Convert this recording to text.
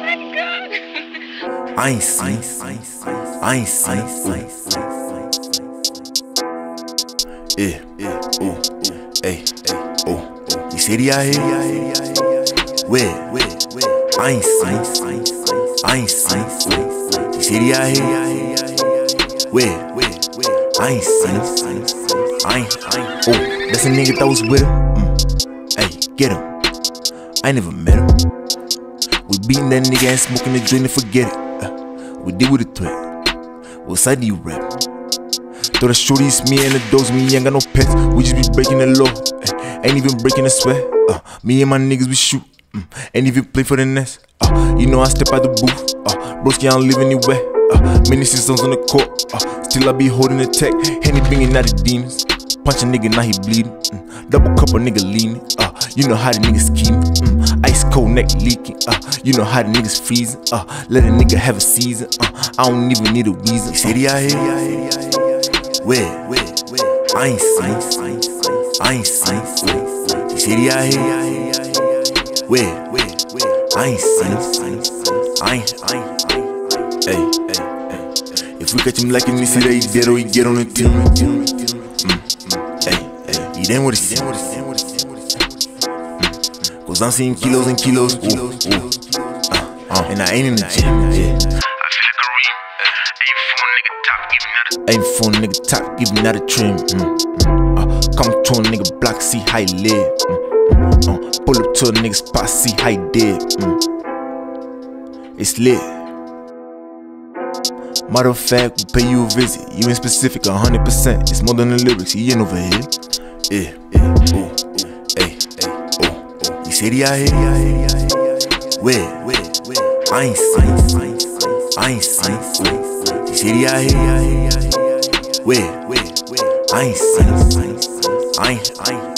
I ain't seen. Yeah, ooh, hey, ooh. You see the out here? Where? I ain't seen. You see the out here? Where? I ain't seen. Oh, that's a nigga that was with him. Hey, get him. I ain't never met him. We beatin' that nigga and smoking the joint and forget it. We did with a threat. What side do you rap? Throw the shorties, me and the dogs, me ain't got no pets. We just be breaking the law, ain't even breaking the sweat. Me and my niggas, we shoot, ain't even play for the nest. You know I step out the booth, broski, I don't live anywhere. Many seasons on the court, still I be holding the tech. Henny bringing out the demons, punch a nigga, now he bleeding. Double cup a nigga leaning, you know how the niggas scheme. Ice cold neck leaking, you know how the niggas freezing. Let a nigga have a season, I don't even need a reason. You see the out here? Where? I ain't seen. You see the out here? Where? I ain't seen. Hey. If we catch him like him, we see that he dead or he get on the team. Hey. He done what he said. Cause I'm seeing kilos and kilos. And I ain't in the gym. Ain't for a nigga top, giving out a trim. Come to a nigga block, see how he live. Pull up to a nigga spot, see how he did. It's lit. Matter of fact, we pay you a visit. You ain't specific, 100%. It's more than the lyrics, he ain't over here. Yeah, ooh, hey, ooh. You see the out here? Where? I ain't seen. You see the out here? Where? I ain't seen.